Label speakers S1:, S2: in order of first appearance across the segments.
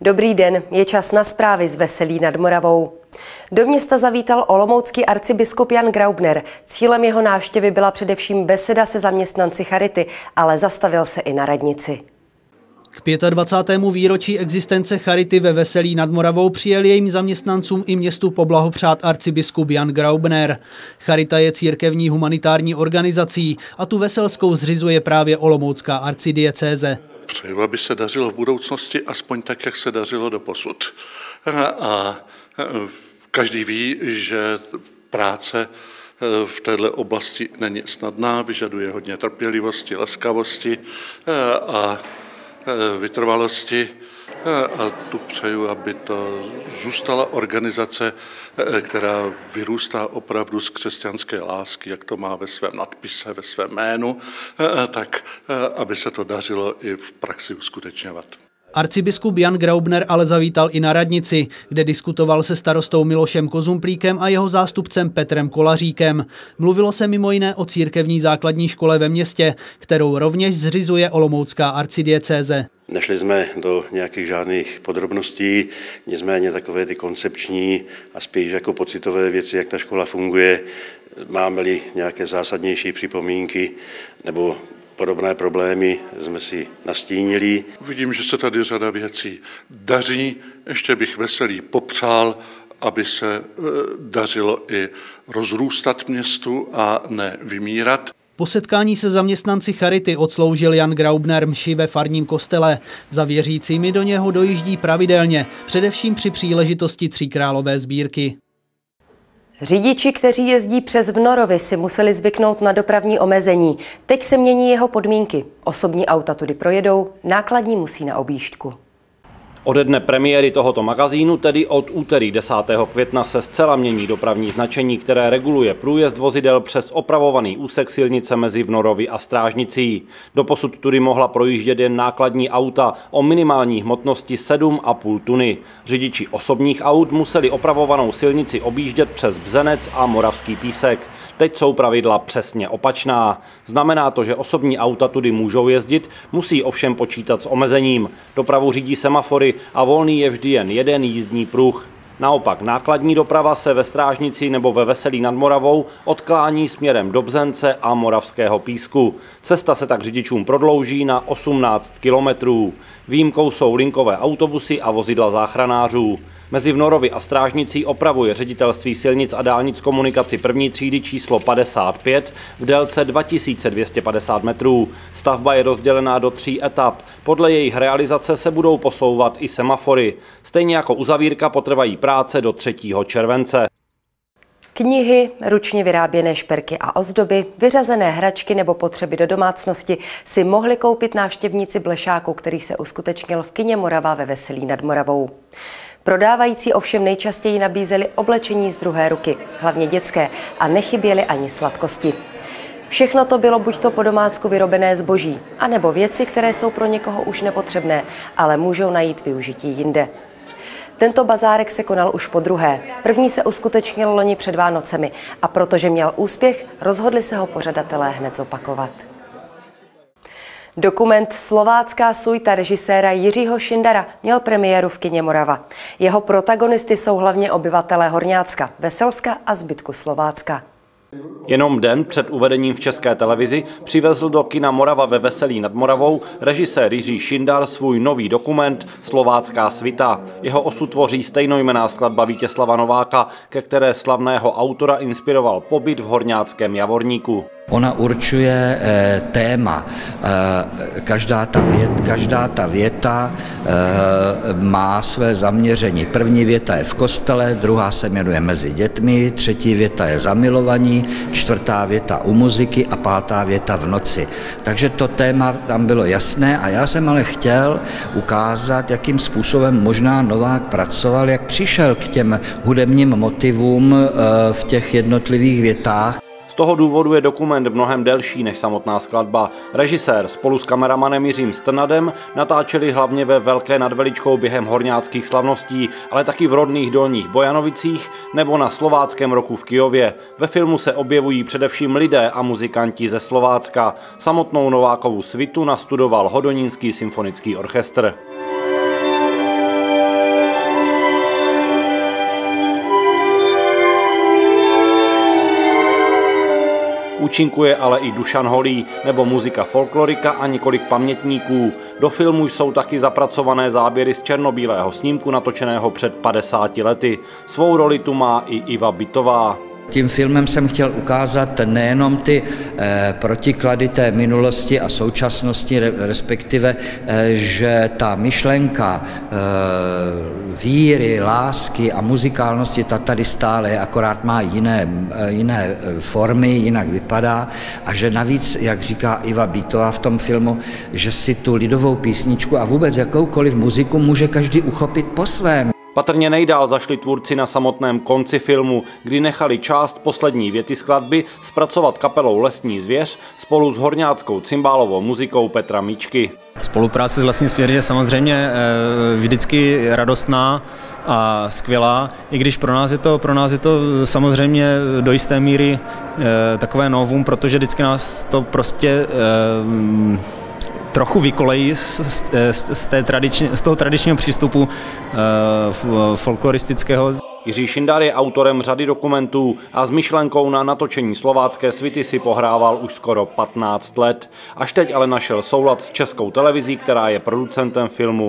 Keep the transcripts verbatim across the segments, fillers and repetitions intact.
S1: Dobrý den, je čas na zprávy z Veselí nad Moravou. Do města zavítal olomoucký arcibiskup Jan Graubner. Cílem jeho návštěvy byla především beseda se zaměstnanci Charity, ale zastavil se i na radnici.
S2: K dvacátému pátého výročí existence Charity ve Veselí nad Moravou přijel jejím zaměstnancům i městu poblahopřát arcibiskup Jan Graubner. Charita je církevní humanitární organizací a tu veselskou zřizuje právě olomoucká arcidiecéze.
S3: Přeju, aby se dařilo v budoucnosti aspoň tak, jak se dařilo doposud. A každý ví, že práce v této oblasti není snadná, vyžaduje hodně trpělivosti, laskavosti a vytrvalosti. A tu přeju, aby to zůstala organizace, která vyrůstá opravdu z křesťanské lásky, jak to má ve svém nadpise, ve svém jménu, tak aby se to dařilo i v praxi uskutečňovat.
S2: Arcibiskup Jan Graubner ale zavítal i na radnici, kde diskutoval se starostou Milošem Kozumplíkem a jeho zástupcem Petrem Kolaříkem. Mluvilo se mimo jiné o církevní základní škole ve městě, kterou rovněž zřizuje olomoucká arcidiecéze.
S4: Nešli jsme do nějakých žádných podrobností, nicméně takové ty koncepční a spíš jako pocitové věci, jak ta škola funguje, máme-li nějaké zásadnější připomínky nebo podobné problémy jsme si nastínili.
S3: Vidím, že se tady řada věcí daří. Ještě bych Veselí popřál, aby se dařilo i rozrůstat městu a ne vymírat.
S2: Po setkání se zaměstnanci Charity odsloužil Jan Graubner mši ve farním kostele. Za věřícími do něho dojíždí pravidelně, především při příležitosti Tříkrálové sbírky.
S1: Řidiči, kteří jezdí přes Vnorovy, si museli zvyknout na dopravní omezení. Teď se mění jeho podmínky. Osobní auta tudy projedou, nákladní musí na objížďku.
S5: Ode dne premiéry tohoto magazínu, tedy od úterý desátého května, se zcela mění dopravní značení, které reguluje průjezd vozidel přes opravovaný úsek silnice mezi Vnorovy a Strážnicí. Doposud tudy mohla projíždět jen nákladní auta o minimální hmotnosti sedm a půl tuny. Řidiči osobních aut museli opravovanou silnici objíždět přes Bzenec a Moravský Písek. Teď jsou pravidla přesně opačná. Znamená to, že osobní auta tudy můžou jezdit, musí ovšem počítat s omezením. Dopravu řídí semafory a volný je vždy jen jeden jízdní pruh. Naopak nákladní doprava se ve Strážnici nebo ve Veselí nad Moravou odklání směrem do Bzence a Moravského Písku. Cesta se tak řidičům prodlouží na osmnáct kilometrů. Výjimkou jsou linkové autobusy a vozidla záchranářů. Mezi Vnorovy a Strážnicí opravuje ředitelství silnic a dálnic komunikaci první třídy číslo padesát pět v délce dva tisíce dvě stě padesát metrů. Stavba je rozdělená do tří etap. Podle jejich realizace se budou posouvat i semafory. Stejně jako uzavírka potrvají práce do třetího července.
S1: Knihy, ručně vyráběné šperky a ozdoby, vyřazené hračky nebo potřeby do domácnosti si mohli koupit návštěvníci Blešáku, který se uskutečnil v kině Morava ve Veselí nad Moravou. Prodávající ovšem nejčastěji nabízeli oblečení z druhé ruky, hlavně dětské, a nechyběly ani sladkosti. Všechno to bylo buď to po domácku vyrobené zboží, anebo věci, které jsou pro někoho už nepotřebné, ale můžou najít využití jinde. Tento bazárek se konal už po druhé. První se uskutečnil loni před Vánocemi a protože měl úspěch, rozhodli se ho pořadatelé hned zopakovat. Dokument Slovácká suita režiséra Jiřího Šindara měl premiéru v kině Morava. Jeho protagonisty jsou hlavně obyvatelé Horňácka, Veselska a zbytku Slovácka.
S5: Jenom den před uvedením v České televizi přivezl do kina Morava ve Veselí nad Moravou režisér Jiří Šindar svůj nový dokument Slovácká svita. Jeho osud tvoří stejnojmenná skladba Vítězslava Nováka, ke které slavného autora inspiroval pobyt v horňáckém Javorníku.
S6: Ona určuje e, téma. E, každá, ta vět, každá ta věta e, má své zaměření. První věta je v kostele, druhá se jmenuje Mezi dětmi, třetí věta je Zamilovaní, čtvrtá věta u muziky a pátá věta v noci. Takže to téma tam bylo jasné a já jsem ale chtěl ukázat, jakým způsobem možná Novák pracoval, jak přišel k těm hudebním motivům e, v těch jednotlivých větách.
S5: Z toho důvodu je dokument mnohem delší než samotná skladba. Režisér spolu s kameramanem Jiřím Strnadem natáčeli hlavně ve Velké nad Veličkou během horňáckých slavností, ale taky v rodných Dolních Bojanovicích nebo na Slováckém roku v Kyjově. Ve filmu se objevují především lidé a muzikanti ze Slovácka. Samotnou Novákovu svitu nastudoval Hodonínský symfonický orchestr. Účinkuje ale i Dušan Holý nebo muzika folklorika a několik pamětníků. Do filmu jsou taky zapracované záběry z černobílého snímku natočeného před padesáti lety. Svou roli tu má i Iva Bitová.
S6: Tím filmem jsem chtěl ukázat nejenom ty eh, protiklady té minulosti a současnosti, respektive, eh, že ta myšlenka eh, víry, lásky a muzikálnosti ta tady stále je, akorát má jiné, eh, jiné formy, jinak vypadá a že navíc, jak říká Iva Bitová v tom filmu, že si tu lidovou písničku a vůbec jakoukoliv muziku může každý uchopit po svém.
S5: Patrně nejdál zašli tvůrci na samotném konci filmu, kdy nechali část poslední věty skladby zpracovat kapelou Lesní zvěř spolu s horňáckou cymbálovou muzikou Petra Míčky.
S7: Spolupráce s Lesní zvěří je samozřejmě vždycky radostná a skvělá, i když pro nás je to, pro nás je to samozřejmě do jisté míry takové novum, protože vždycky nás to prostě trochu vykolejí z, z, z, té tradiční, z toho tradičního přístupu e, folkloristického.
S5: Jiří Šindar je autorem řady dokumentů a s myšlenkou na natočení slovácké svity si pohrával už skoro patnáct let. Až teď ale našel soulad s Českou televizí, která je producentem filmu.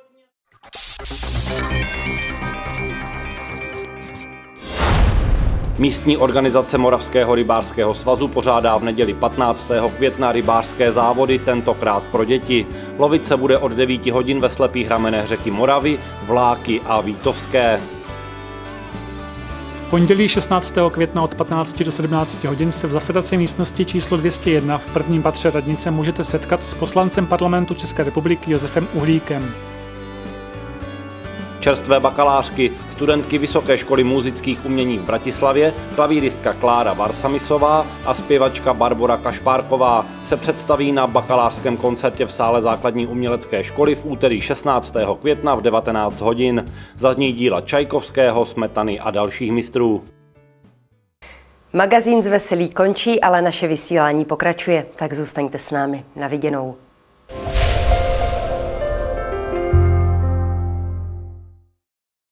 S5: Místní organizace Moravského rybářského svazu pořádá v neděli patnáctého května rybářské závody, tentokrát pro děti. Lovit se bude od devíti hodin ve slepých ramenech řeky Moravy, Vláky a Vítovské.
S8: V pondělí šestnáctého května od patnácti do sedmnácti hodin se v zasedací místnosti číslo dvě stě jedna v prvním patře radnice můžete setkat s poslancem parlamentu České republiky Josefem Uhlíkem.
S5: Čerstvé bakalářky, studentky Vysoké školy múzických umění v Bratislavě, klavíristka Klára Varsamisová a zpěvačka Barbora Kašpárková se představí na bakalářském koncertě v sále základní umělecké školy v úterý šestnáctého května v devatenáct hodin. Zazní díla Čajkovského, Smetany a dalších mistrů.
S1: Magazín z Veselí končí, ale naše vysílání pokračuje, tak zůstaňte s námi. Na viděnou.